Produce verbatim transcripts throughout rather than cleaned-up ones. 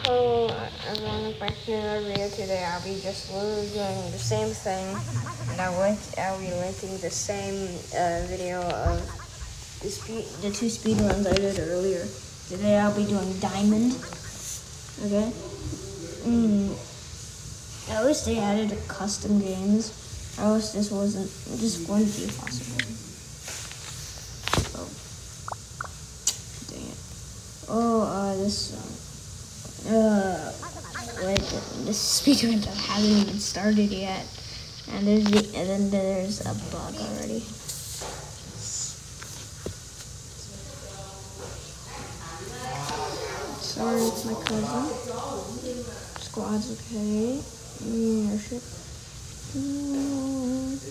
Hello everyone, back to another video. Today I'll be just literally doing the same thing, and I will I'll be linking the same uh, video of the speed, the two speed runs I did earlier. Today I'll be doing diamond. Okay. Mm. I wish they added a custom games. I wish this wasn't just wouldn't be possible. Oh, dang it. Oh, uh, this. Um, Uh, wait, this speedrun hasn't even started yet, and there's the, and then there's a bug already. Sorry, it's my cousin. Squad's okay. Mm, airship. Mm.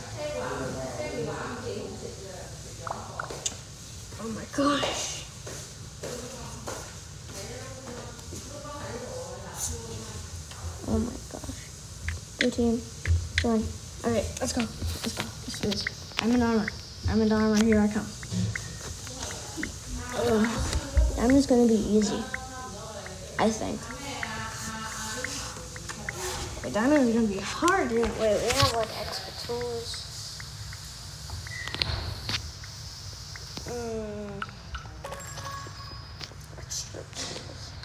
Oh my gosh. Oh my gosh. Go team. Join. Alright, let's go. Let's go. Let's do this. I'm in armor. I'm in armor. Here I come. Ugh. Diamond's gonna be easy. I think. Wait, Diamond's gonna be hard. Wait, we have like extra tools. Hmm. Extra tools.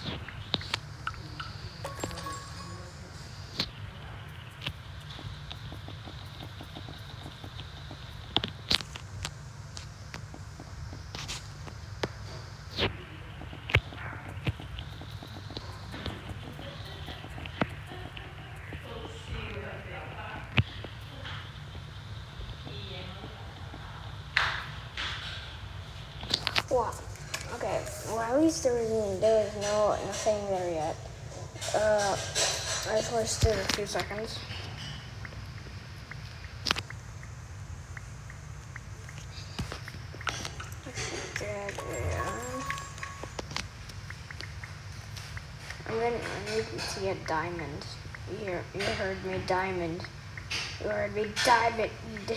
Wow. Okay. Well, at least there was there was no nothing there yet. Uh, I just wasted a few seconds. I'm gonna I need to get diamond. You you heard me, diamond. You heard me, diamond.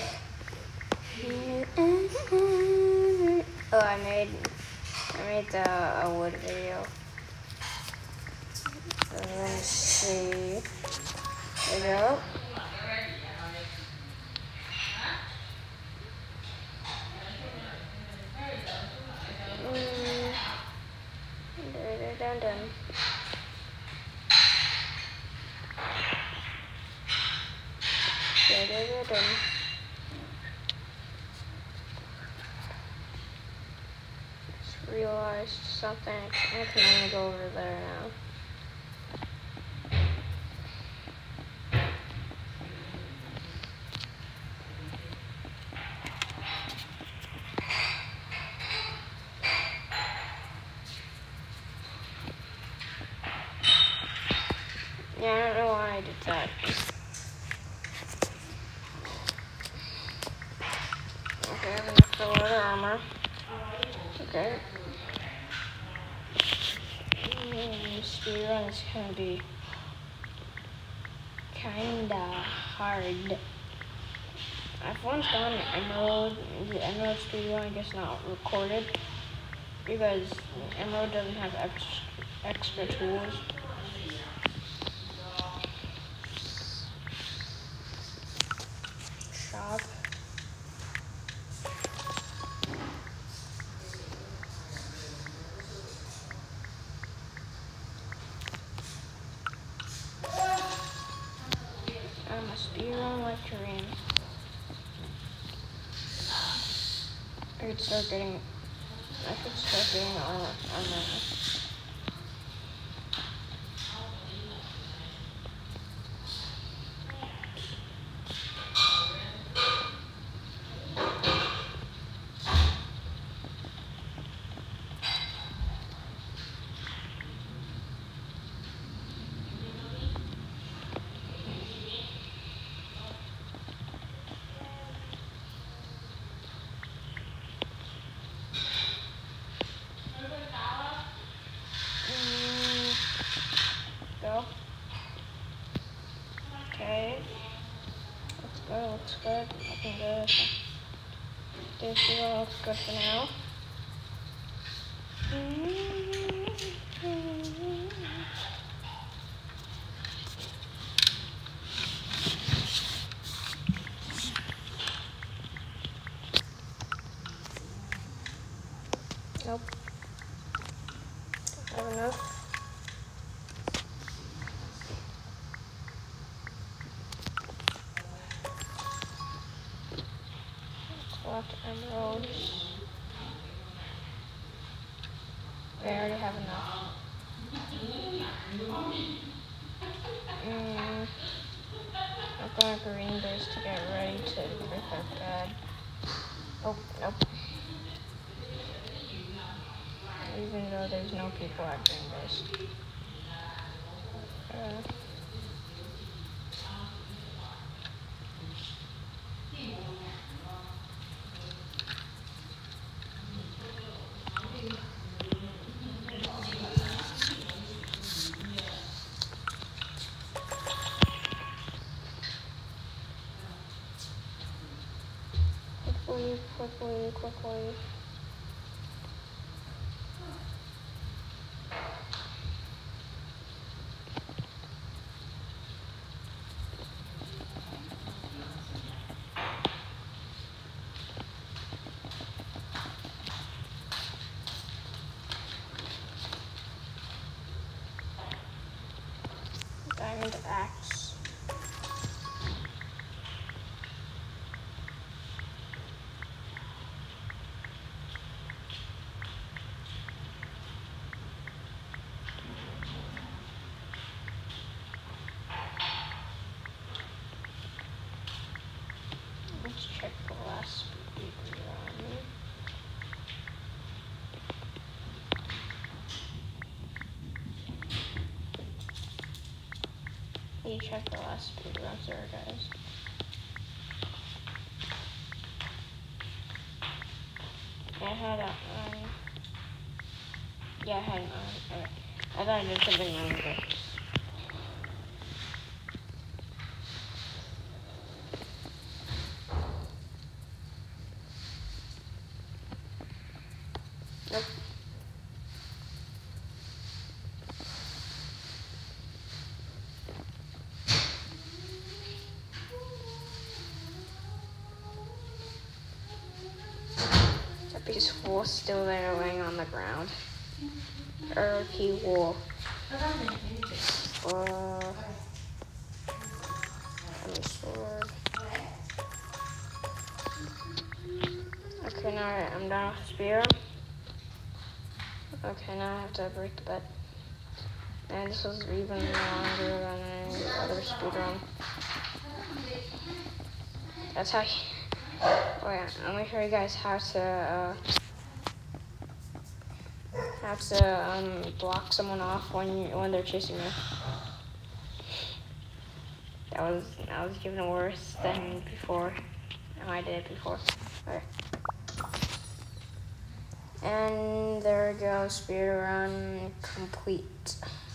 Oh, I made, I made the, a wood video. And let's see. There we go. Mm. Dun, dun, dun. Dun, dun, dun, dun. Realized something. I can only go over there now. Yeah, I don't know why I did that. Okay, I'm gonna fill out armor. Okay. Speedrun is gonna be kinda hard. I've once done Emerald, the Emerald speedrun, I guess not recorded, because Emerald doesn't have extra, extra tools. Shop. I'm a speedrun lecturing. I could start getting, I could start getting armor. armor. Go. Okay. Let's go. Looks good. Looking good. This one looks good for now. enough emeralds. I already have enough. Mm, I'm going to green base to get ready to break our bed. Oh, nope. Even though there's no people at green base. Uh, quickly, quickly, quickly. Diamond axe. Let's check the last speed run. You check the last speed run there, guys. I had a, um, yeah, I had, um, okay. I thought I did something wrong with it. Nope. That piece of wool still there laying on the ground. Earthy wool. Uh, let me sword. Okay, now I'm done with the spear. Okay, now I have to break the bed. And this was even longer than any other speedrun. That's how you... Oh yeah, let me show you guys how to, uh... how to, um, block someone off when you, when they're chasing you. That was, that was even worse than before. How I did it before. Okay. And there we go, speedrun complete.